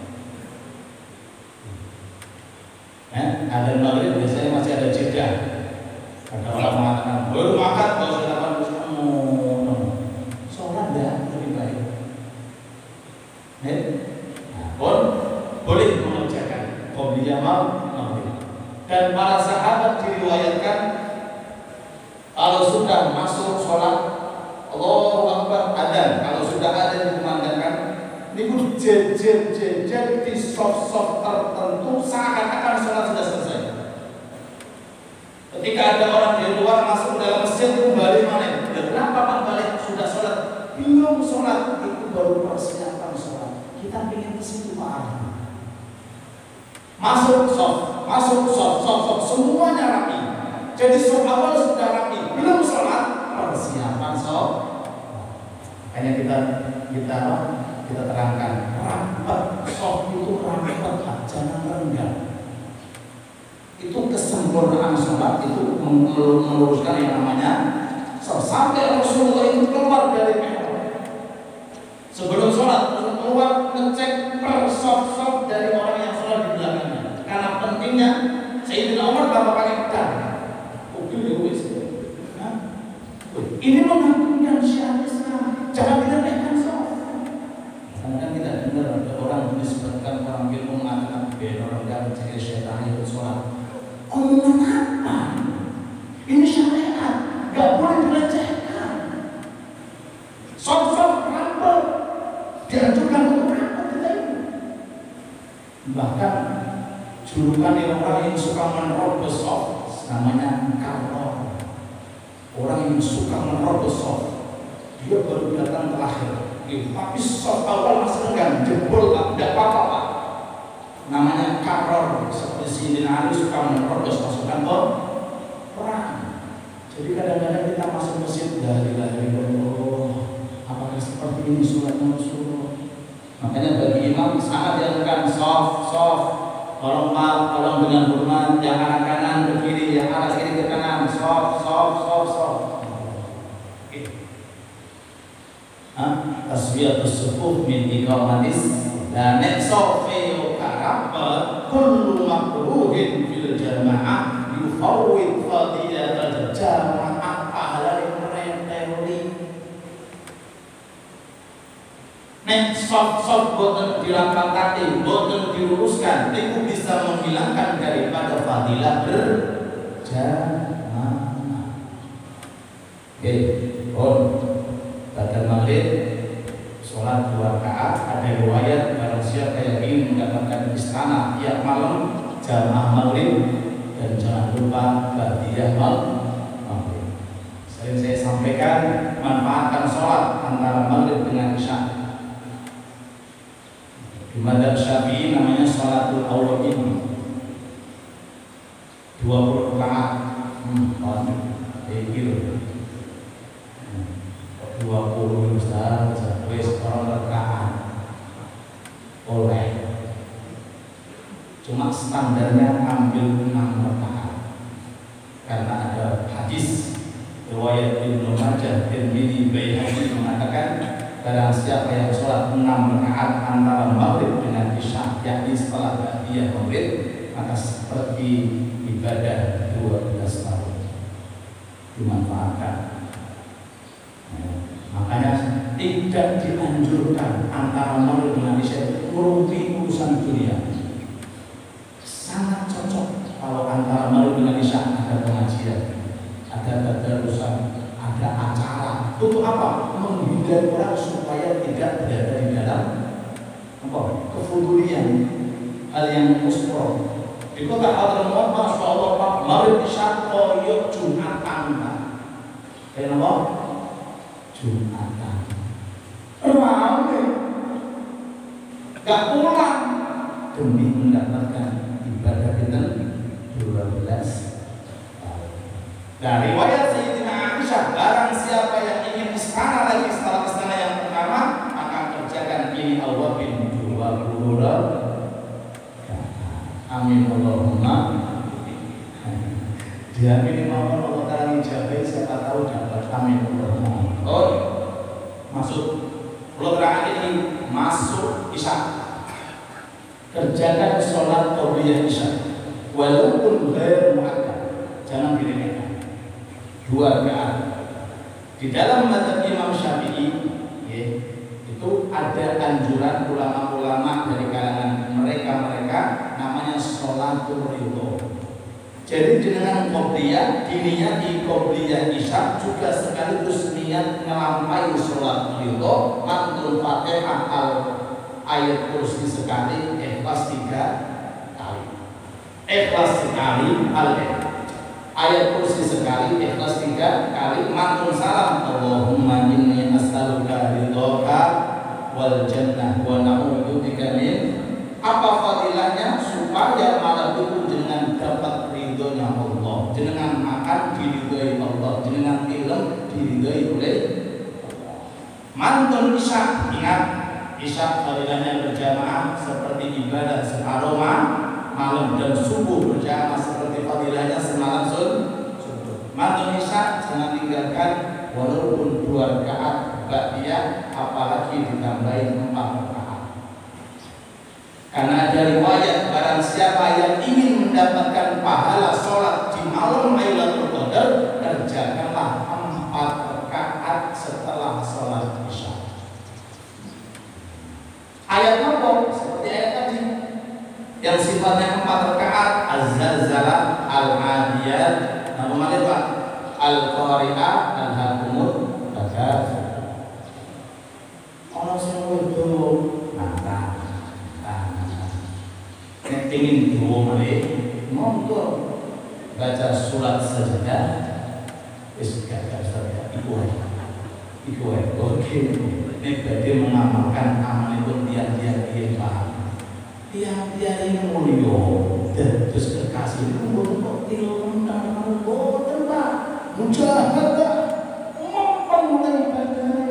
Eh, ada maghrib biasanya masih ada jeda. Ada orang mengatakan baru muakkad kalau sudah delapan puluh no, sholat ya lebih baik. Eh, nah, pun boleh mengerjakan qobliyah maghrib. Dan para sahabat diriwayatkan kalau sudah masuk sholat Allahu Akbar adzan, kalau sudah adzan dikumandangkan niku jejer-jejer di soft-soft tertentu seakan-akan sholat sudah selesai. Ketika ada orang dari luar masuk ke dalam masjid kembali mana? Kenapa Pak balik sudah sholat? Belum sholat, itu baru persiapan sholat. Kita ingin ke situ Pak. Masuk soft, masuk soft, soft, soft, semuanya rapi. Jadi soft awal sudah rapi, belum sholat, persiapan soft. Makanya kita kita kita terangkan, rapat soft itu rapat, jangan rendah. Itu kesempurnaan sholat itu meluruskan yang namanya soft. Sampai Rasulullah itu keluar dari mihrab. Sebelum sholat, keluar ngecek per soft soft dari orang yang sholat di belakangnya. Karena pentingnya Sayyidina Umar bapak pakai pedang. Mobil ya wis. Ini menghapuskan syiar Islam. Jangan diremehkan soft. Karena kan tidak benar ada orang disebutkan orang ilmu mengatakan beda orang yang mencari syaitan itu sholat. Omongan apa? Ini syariat, gak boleh dilecehkan. Soft-soft rapat, dianjurkan untuk rapat kita ini. Bahkan julukan orang yang suka menerobos soft namanya karor. Orang yang suka menerobos soft, dia baru datang terakhir. Tapi soft awal masih enggan, jebol tidak apa-apa Pak. Namanya karor. Seperti Sayyidina Ali suka menerobos pasukan perang. Jadi kadang-kadang kita masuk masjid dari dari Allah. Apakah seperti ini suratnya Rasulullah? Makanya bagi imam sangat dianjurkan soft, soft. Tolong maaf, tolong dengan hormat. Yang arah kanan ke kiri, yang arah kiri ke kanan. Soft, soft, soft, soft. Taswiyatus sufuf min iqamatis dan sofi karapa kullu makruhin fil jamaah yufawwid fadilatal jamaah pahala keren teori. Nek soft-soft boten dirapatake, boten diluruskan, itu bisa menghilangkan daripada fadilah berjamaah. Oke, on pada maghrib sholat dua rakaat. Ada riwayat barang siapa yang ingin mendapatkan istana tiap malam jamaah maghrib dan jangan lupa ba'diyah maghrib. Sering saya sampaikan, manfaatkan sholat antara maghrib dengan isya. Di madzhab Syafi'i namanya sholatul awwabin, dua puluh rakaat. Hmm, kayak gitu. dua puluh besar, wis orang rakaat oleh. Cuma standarnya ambil enam rakaat. Karena ada hadis riwayat Ibnu Majah, Tirmidzi, Baihaqi mengatakan barang siapa yang sholat enam rakaat antara maghrib dengan isya, yakni setelah ba'diyah maghrib, maka seperti ibadah dua belas tahun. Dimanfaatkan. Makanya tidak dianjurkan antara maghrib dengan isya merumpi urusan dunia. Sangat cocok kalau antara maghrib dengan isya ada pengajian, ada tadarusan, ada acara. Untuk apa? Menghindari orang supaya tidak berada di dalam apa? Kefudulian, hal yang muspro. Di kota Hadramaut, masya Allah Pak, maghrib isya koyok Jumatan Pak. Kenapa? Jumatan ramai, gak pulang demi mendapatkan ibadah kita dua belas tahun. Dari riwayat Sayyidina Aisyah, barang siapa yang ingin istana lagi setelah istana yang pertama, maka kerjakan ini Allah bin dua puluh rakaat. Amin Allahumma. Dia minimal Allah Ta'ala jabai, siapa tahu dapat. Amin Allahumma. Oh, masuk. Kalau terakhir ini masuk isya. Kerjakan sholat qabliyah isya. Walaupun ghair muakkad, jangan diremehkan. Dua rakaat. Di dalam mazhab Imam Syafi'i, ya, itu ada anjuran ulama-ulama dari kalangan mereka-mereka namanya sholatul ridho. Jadi dengan qobliyah, dininya di qobliyah isya juga sekaligus niat melampai sholat ridho, mantul Fatihah al ayat kursi sekali, ikhlas tiga kali, ikhlas sekali al ayat kursi sekali, ikhlas tiga kali, mantul salam. Allahumma inni as'aluka ridhoka wal jannah wa na'udzubika min. Apa fadilahnya? Supaya malam itu dengan dapat ridhonya Allah, dengan makan diridhoi Allah, dengan ilmu diridhoi oleh Allah. Mantun isya, ingat isya fadilahnya berjamaah seperti ibadah separuh malam, dan subuh berjamaah seperti fadilahnya semalam subuh. Mantun isya jangan tinggalkan walaupun dua rakaat ba'diyah, apalagi ditambahin empat rakaat. Karena ada riwayat barang siapa yang ingin mendapatkan pahala sholat di malam Lailatul Qadar, kerjakanlah empat rakaat setelah sholat isya. Ayat apa? Seperti ayat tadi yang sifatnya empat rakaat, Az-Zalzalah, Al-Adiyat, nama Pak, Al-Qari'ah, Al-Hakumut, Takatsur. Ono sing kudu nantang. Nek ingin dua malih monggo baca surat sajadah wis gak saja iku wae iku wae oke. Nek badhe mengamalkan amalipun tiang-tiang yen paham tiang-tiang ini mulya terus kekasih nuwun kok ilmu nang boten Pak mujahadah mampan mulai ibadah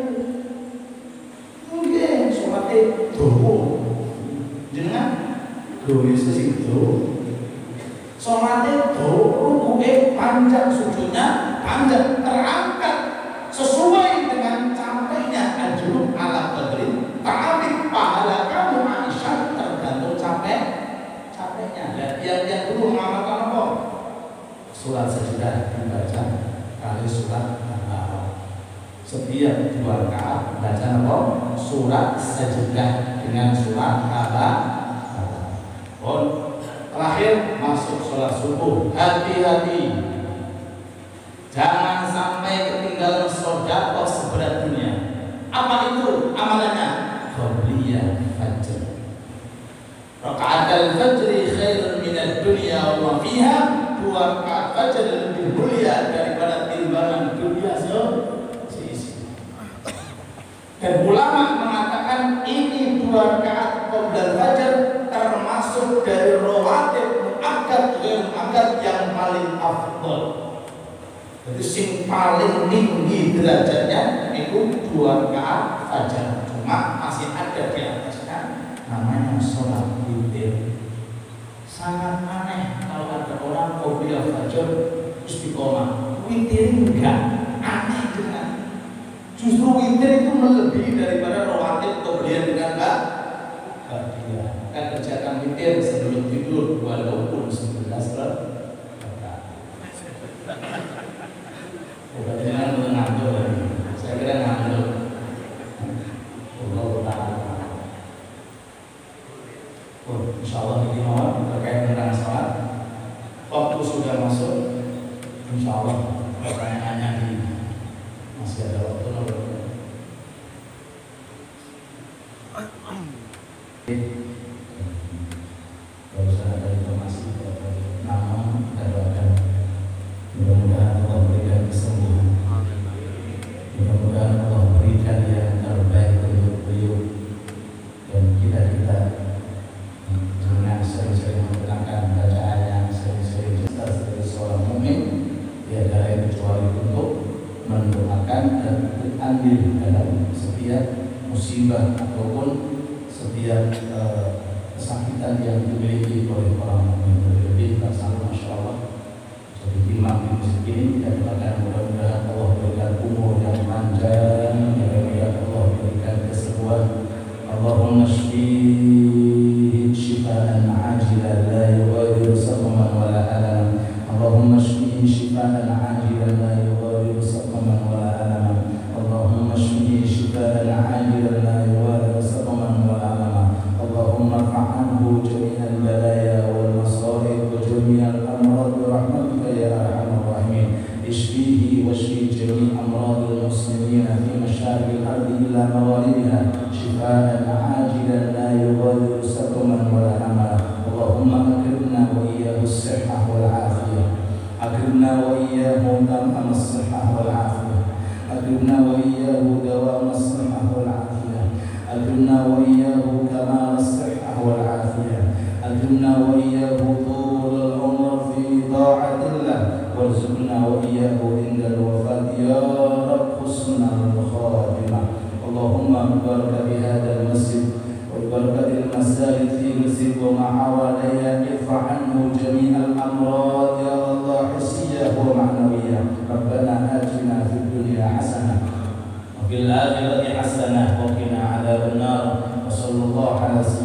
nggih salate dawa jenengan Doa itu, sholatnya doa, ruku'nya panjang, sujudnya panjang, terangkat sesuai dengan capeknya ajrun ala qadrin. Tapi pahala kamu Aisyah tergantung capek, capeknya. Dan yang yang dulu mengamalkan apa? Surat sajadah dibaca kali surat Al-Baqarah. Setiap dua rakaat baca apa? Surat sajadah dengan surat Al-Baqarah. Oh, terakhir masuk sholat subuh, hati-hati jangan sampai ketinggalan sedekah seberat dunia. Apa itu amalannya? Qabliyah fajr. Rakaat al-fajr khairun minad dunya wa fiha. Dua rakaat fajr lebih mulia daripada timbangan dunia seisi. Dan ulama mengatakan ini dua rakaat qabla fajr termasuk dari rawatib muakkad dan muakkad yang paling afdal. Jadi sing paling tinggi derajatnya itu dua rakaat fajar. Cuma masih ada di atasnya namanya sholat witir. Sangat aneh kalau ada orang qobliyah fajar istiqomah, witir enggak, aneh dengan. Justru witir itu melebihi daripada rawatib qobliyah dengan enggak. Kan kerjakan witir sebelum tidur walaupun sebelas rakaat. Bukan jangan mengantuk lagi. Saya kira ngantuk. Allah Ta'ala. Oh, insya Allah ini mohon terkait tentang sholat. Waktu sudah masuk. Insya Allah pertanyaannya ini masih ada waktu. Kalau saya ada informasi nama dan mudah-mudahan Allah berikan kesembuhan. Mudah-mudahan Allah berikan yang terbaik untuk beliau dan kita-kita dengan sering-sering menggunakan bacaan yang sering-sering kita sebagai seorang mukmin tiada lain kecuali untuk mendoakan dan andil dalam setiap musibah ataupun setiap uh, kesakitan yang dimiliki oleh orang ini kita doakan mudah-mudahan Allah berikan umur yang panjang, mudah-mudahan Allah berikan kesembuhan. Allahumma shfihi shifaan ajilan la yughadiru saqaman wala alaman. Allahumma shfihi shifaan ajilan la yughadiru saqaman wala alaman. Allahumma shfihi shifaan ajilan la yughadiru saqaman wala alaman. Allahumma fa'anhu jami'al balaya wal masa'ib wa jami'al amrad bi rahmatika ya arhamar rahimin. Ishfihi wa shfi jami' amradil muslimin fi masyariqil ardi ila magharibiha shifaan ajilan la yughadiru saqaman wala alaman. Allahumma akrimna wa iyyahu as-sihhah wal afiyah. Akrimna wa iyyahu tamam as-sihhah wal afiyah. Akrimna wa iyyahu dawam as-sihhah wal afiyah. Akrimna wa iyyahu kamal as-sihhah wal afiyah. Akrimna wa iyyahu tulul umr fi ta'atillah. Warzuqna wa iyyahu indal wafat ya Rabb husnal khatimah. Allahumma barik bi hadzal masjid wa barakatil masajid fi masjid wa ma'awalaya irfa' anhu jami'al amrad ya Allah hissiyah wa ma'nawiyah. Rabbana atina fid dunya hasanah wa fil akhirati hasanah wa qina adzaban nar. Wa sallallahu ala